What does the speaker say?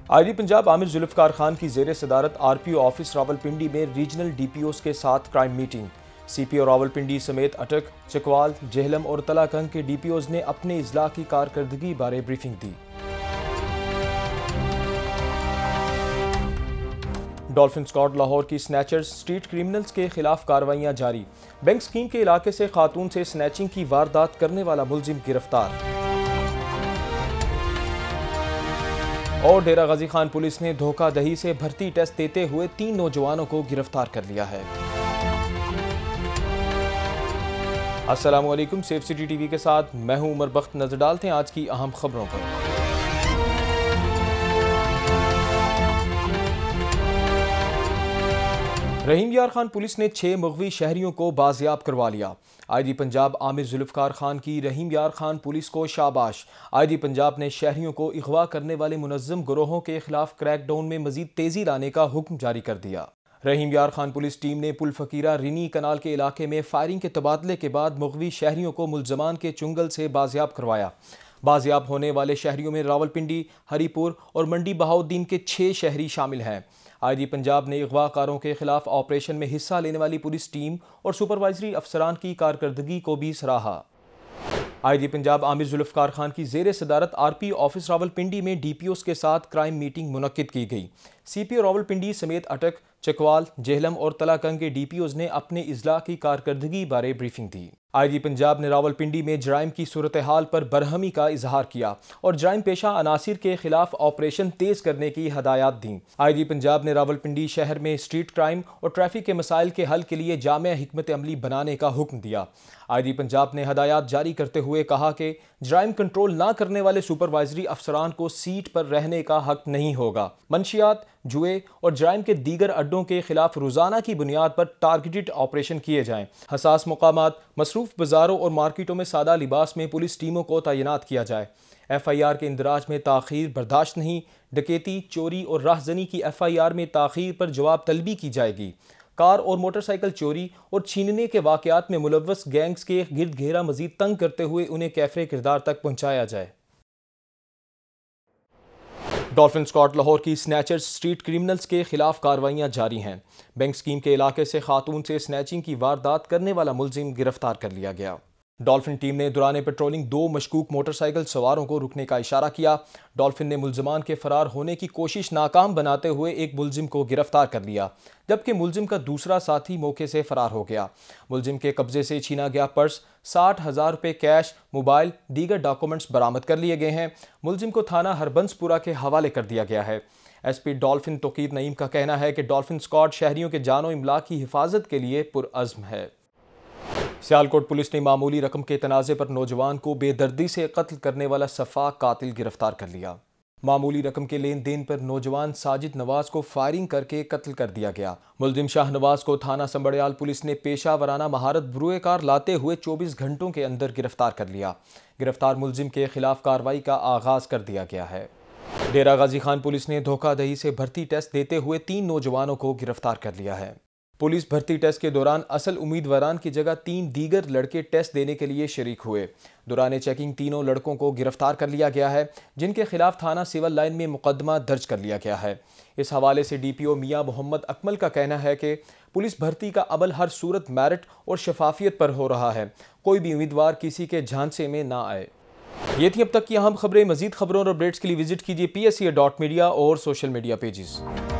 IG Punjab Amir Zulfikar Khan की ज़ेर सदारत आरपीओ ऑफिस रावलपिंडी में रीजनल डीपीओज़ के साथ क्राइम मीटिंग। सीपीओ रावलपिंडी समेत अटक, चकवाल, जेहलम और तलाकंग के डीपीओज़ ने अपने इजला की कारकर्दगी बारे ब्रीफिंग दी। डॉल्फिन स्क्वाड लाहौर की स्नैचर्स स्ट्रीट क्रिमिनल्स के खिलाफ कार्रवाइयां जारी। बैंक स्कीम के इलाके से खातून से स्नैचिंग की वारदात करने वाला मुलजिम गिरफ्तार। और डेरा गाजी खान पुलिस ने धोखाधड़ी से भर्ती टेस्ट देते हुए 3 नौजवानों को गिरफ्तार कर लिया है। अस्सलामु अलैकुम, सेफ सिटी टीवी के साथ मैं हूं उमर बख्त। नजर डालते हैं आज की अहम खबरों पर। रहीम यार खान पुलिस ने 6 मुग़वी शहरियों को बाजियाब करवा लिया। आईजी पंजाब आमिर जुल्फकार खान की रहीम यार खान पुलिस को शाबाश। आईजी पंजाब ने शहरियों को अगवा करने वाले मुनज़्ज़म गिरोहों के खिलाफ क्रैकडाउन में मजीद तेजी लाने का हुक्म जारी कर दिया। रहीम यार खान पुलिस टीम ने पुल फकीरा रिनी कनाल के इलाके में फायरिंग के तबादले के बाद मुग़वी शहरियों को मुलजमान के चुंगल से बाजियाब करवाया। बाजियाब होने वाले शहरियों में रावलपिंडी, हरीपुर और मंडी बहाउद्दीन के 6 शहरी शामिल हैं। आईजी पंजाब ने अगवाकारों के खिलाफ ऑपरेशन में हिस्सा लेने वाली पुलिस टीम और सुपरवाइजरी अफसरान की कारकर्दगी को भी सराहा। आईजी पंजाब आमिर जुल्फकार खान की ज़ेर सदारत आरपीओ ऑफिस रावलपिंडी में डीपीओज़ के साथ क्राइम मीटिंग मुनक्किद की गई। सीपीओ रावलपिंडी समेत अटक, चकवाल, जेहलम और तलाकंग के डीपीओज़ ने अपने इजला की कारकर्दगी बारे ब्रीफिंग दी। आईजी पंजाब ने रावलपिंडी में जराइम की सूरत हाल पर बरहमी का इजहार किया और जराइम पेशा अनासिर के खिलाफ ऑपरेशन तेज करने की हदायत दी। आईजी पंजाब ने रावलपिंडी शहर में स्ट्रीट क्राइम और ट्रैफिक के मसाइल के हल के लिए जामे हिकमत अमली बनाने का हुक्म दिया। आईजी पंजाब ने हदायत जारी करते हुए कहा कि जराइम कंट्रोल न करने वाले सुपरवाइजरी अफसरान को सीट पर रहने का हक नहीं होगा। मंशियात, जुए और जराइम के दीगर अड्डों के खिलाफ रोजाना की बुनियाद पर टारगेटेड ऑपरेशन किए जाएं। हसास मकामात, मसरूफ बाजारों और मार्केटों में सादा लिबास में पुलिस टीमों को तैनात किया जाए। FIR के इंदराज में ताखीर बर्दाश्त नहीं। डकैती, चोरी और राहजनी की FIR में ताखीर पर जवाब तलबी की जाएगी। कार और मोटरसाइकिल चोरी और छीनने के वाकयात में मुलव्वस गैंग्स के गिर्द घेरा मजीद तंग करते हुए उन्हें कैफरे किरदार तक पहुंचाया जाए। डॉल्फिन स्क्वाड लाहौर की स्नैचर्स स्ट्रीट क्रिमिनल्स के खिलाफ कार्रवाइयां जारी हैं। बैंक स्कीम के इलाके से खातून से स्नैचिंग की वारदात करने वाला मुलजिम गिरफ्तार कर लिया गया। डॉल्फिन टीम ने दौरान पेट्रोलिंग 2 मशकूक मोटरसाइकिल सवारों को रुकने का इशारा किया। डॉल्फिन ने मुलजमान के फरार होने की कोशिश नाकाम बनाते हुए एक मुलजिम को गिरफ्तार कर लिया, जबकि मुलजिम का दूसरा साथी मौके से फरार हो गया। मुलजिम के कब्जे से छीना गया पर्स, 60,000 रुपये कैश, मोबाइल, दीगर डॉक्यूमेंट्स बरामद कर लिए गए हैं। मुलजिम को थाना हरबंसपुरा के हवाले कर दिया गया है। SP डॉल्फिन तोकीर नईम का कहना है कि डॉल्फिन स्क्वाड शहरियों के जानो इमलाक की हिफाजत के लिए पुरअज़्म है। सियालकोट पुलिस ने मामूली रकम के तनाज़े पर नौजवान को बेदर्दी से कत्ल करने वाला सफा कातिल गिरफ्तार कर लिया। मामूली रकम के लेन देन पर नौजवान साजिद नवाज को फायरिंग करके कत्ल कर दिया गया। मुलजिम शाह नवाज को थाना संबड़ियाल पुलिस ने पेशा वराना महारत बुरुएकार लाते हुए 24 घंटों के अंदर गिरफ्तार कर लिया। गिरफ्तार मुलजिम के खिलाफ कार्रवाई का आगाज कर दिया गया है। डेरा गाजी खान पुलिस ने धोखाधड़ी से भर्ती टेस्ट देते हुए 3 नौजवानों को गिरफ्तार कर लिया है। पुलिस भर्ती टेस्ट के दौरान असल उम्मीदवारान की जगह 3 दीगर लड़के टेस्ट देने के लिए शरीक हुए। दौरान चेकिंग तीनों लड़कों को गिरफ्तार कर लिया गया है, जिनके खिलाफ थाना सिविल लाइन में मुकदमा दर्ज कर लिया गया है। इस हवाले से DPO मियां मोहम्मद अकमल का कहना है कि पुलिस भर्ती का अमल हर सूरत मेरिट और शफाफियत पर हो रहा है। कोई भी उम्मीदवार किसी के झांसे में ना आए। ये थी अब तक की अहम खबरें। मजीद खबरों और अपडेट्स के लिए विजिट कीजिए PSA.media और सोशल मीडिया पेजेस।